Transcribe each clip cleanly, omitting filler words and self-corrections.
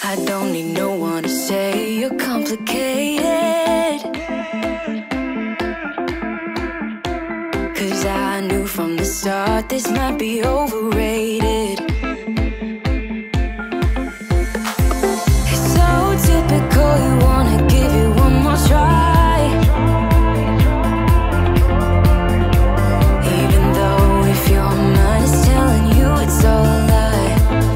I don't need no one to say you're complicated, 'cause I knew from the start this might be overrated. It's so typical, you wanna give it one more try, even though if your mind is telling you it's all a lie.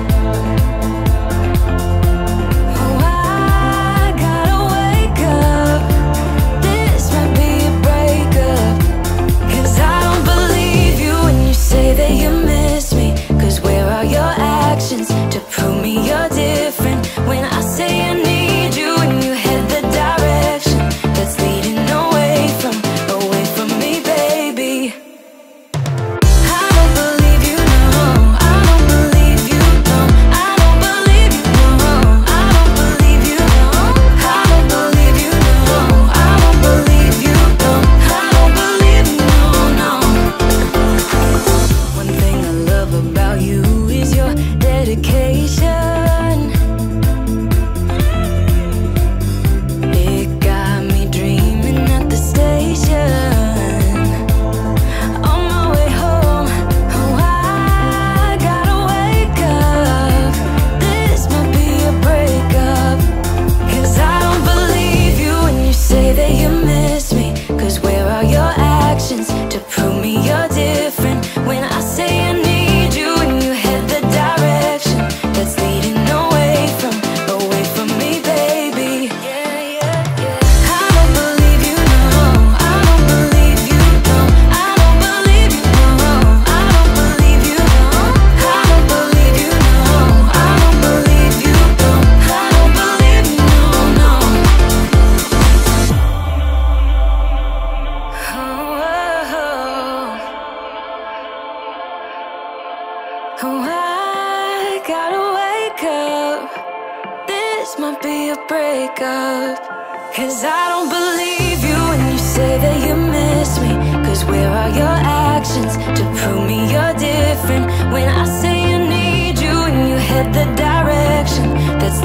Oh, I gotta wake up, this might be a breakup, 'cause I don't believe you when you say that you miss me. 'Cause where are your actions to prove me you're different? When I say I need you and you head the direction that's leading away from me, baby. I don't believe you, no, I don't believe you, no, I don't believe you, no, I don't believe you, no, I don't believe you, no, I don't believe you, no, I don't believe you, no. One thing I love about you is your dedication. It got me dreaming at the station. On my way home, oh, I gotta wake up, this might be a breakup, 'cause I don't believe you when you say that you miss me. 'Cause where are your actions to prove me you're different? When I say I need you and you head the direction that's leading away from me, baby. Yeah, yeah, yeah. I don't believe you, no, I don't believe you, no, I don't believe you, no, I don't believe you, no, I don't believe you, no, I don't believe you, no, I don't believe you, no. Oh, I gotta wake up, this might be a breakup, 'cause I don't believe you when you say that you miss me. 'Cause where are your actions to prove me you're different? When I say I need you and you head the direction that's